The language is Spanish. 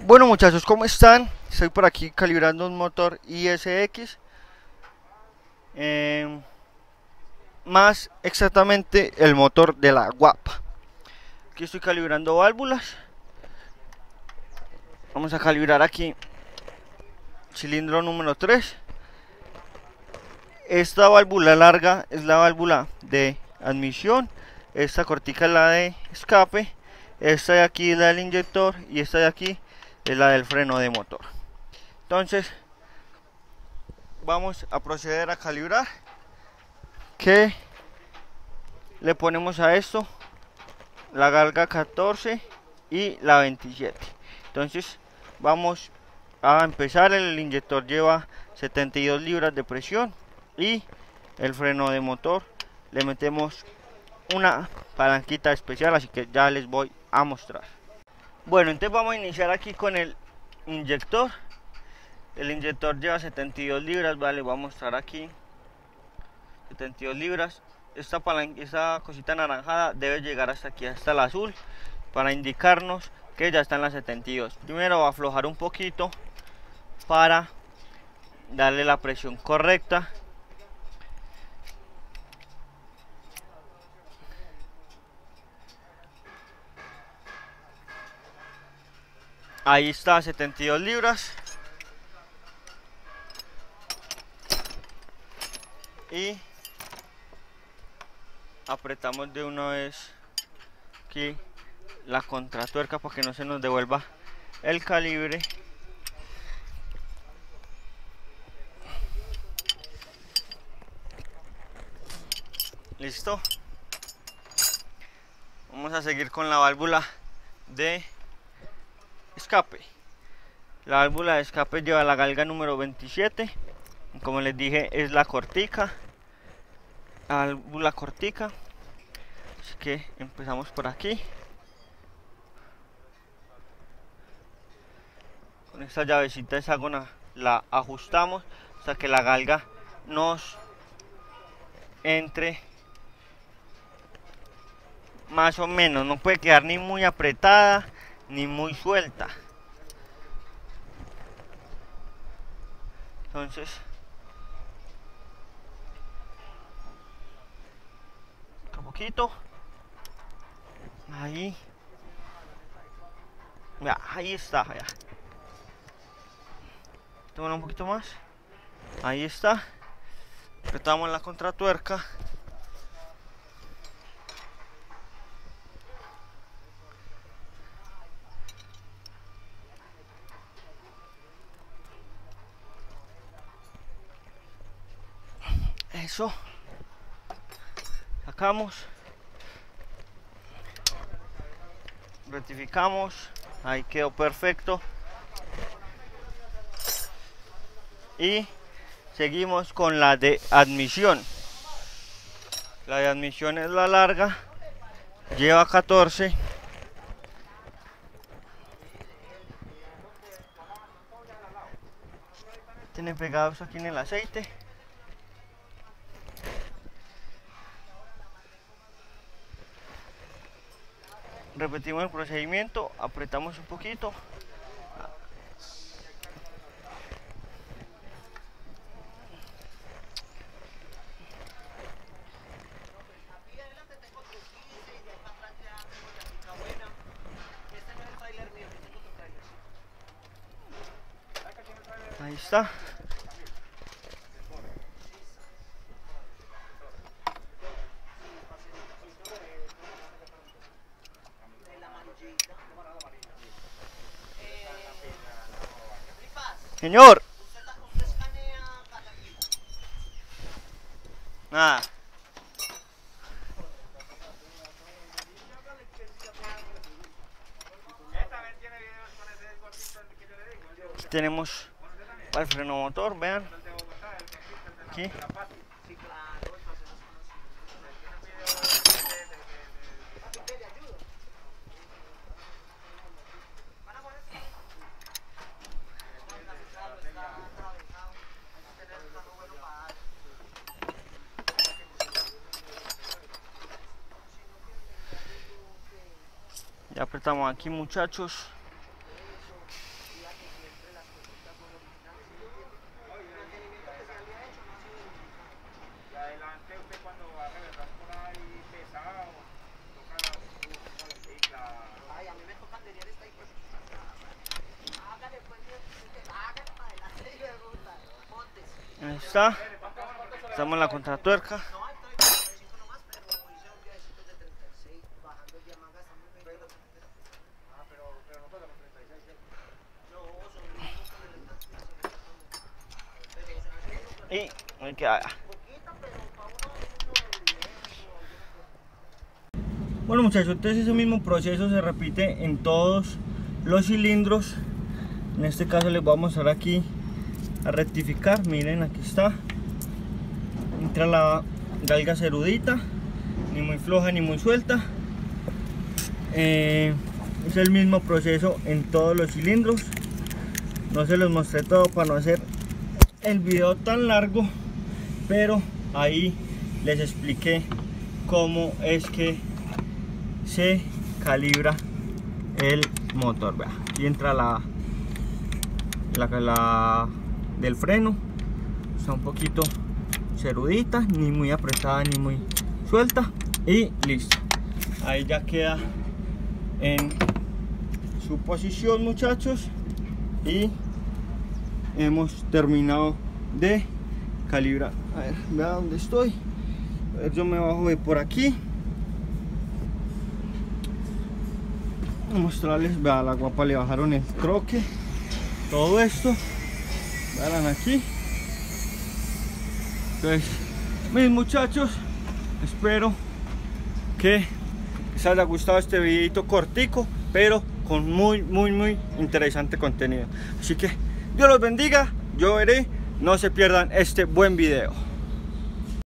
Bueno muchachos, ¿cómo están? Estoy por aquí calibrando un motor ISX, más exactamente el motor de la guapa. Aquí estoy calibrando válvulas. Vamos a calibrar aquí cilindro número 3. Esta válvula larga es la válvula de admisión, esta cortica es la de escape, esta de aquí es la del inyector y esta de aquí es la del freno de motor. Entonces vamos a proceder a calibrar. Que le ponemos a esto la galga 14 y la 27. Entonces vamos a empezar. El inyector lleva 72 libras de presión y el freno de motor le metemos una palanquita especial, así que ya les voy a mostrar. Bueno, entonces vamos a iniciar aquí con el inyector. El inyector lleva 72 libras, vale, voy a mostrar aquí 72 libras. Esta cosita anaranjada debe llegar hasta aquí, hasta el azul, para indicarnos que ya están las 72. Primero voy a aflojar un poquito para darle la presión correcta. Ahí está, 72 libras. Y apretamos de una vez aquí la contratuerca para que no se nos devuelva el calibre. Listo. Vamos a seguir con la válvula de escape. La válvula de escape lleva la galga número 27. Como les dije, es la cortica, la válvula cortica. Así que empezamos por aquí. Con esta llavecita hexágona la ajustamos hasta que la galga nos entre más o menos. No puede quedar ni muy apretada ni muy suelta. Entonces un poquito ahí, ya, ahí está, ya. Toma un poquito más, ahí está. Apretamos la contratuerca. Eso, sacamos, rectificamos, ahí quedó perfecto. Y seguimos con la de admisión. La de admisión es la larga, lleva 14. Tiene pegados aquí en el aceite. Repetimos el procedimiento, apretamos un poquito. Ahí está. Señor. Nada. Aquí tenemos para el freno motor, vean. Aquí. Ya apretamos aquí, muchachos. está. Estamos en la contratuerca. Y hay que haga. Bueno muchachos, entonces ese mismo proceso se repite en todos los cilindros. En este caso les voy a mostrar aquí a rectificar. Miren, aquí está. Entra la galga cerudita, ni muy floja ni muy suelta. Es el mismo proceso en todos los cilindros. No se los mostré todo para no hacer el video tan largo, pero ahí les expliqué cómo es que se calibra el motor. Vea, aquí entra la del freno, está un poquito cerudita, ni muy apretada ni muy suelta, y listo. Ahí ya queda en su posición, muchachos, y hemos terminado de calibrar. A ver, vea dónde estoy. A ver, yo me bajo de por aquí. Voy a mostrarles, vea, a la guapa le bajaron el troque, todo esto, vean aquí. Entonces, mis muchachos, espero que les haya gustado este videito cortico, pero con muy interesante contenido. Así que Dios los bendiga, yo veré, no se pierdan este buen video.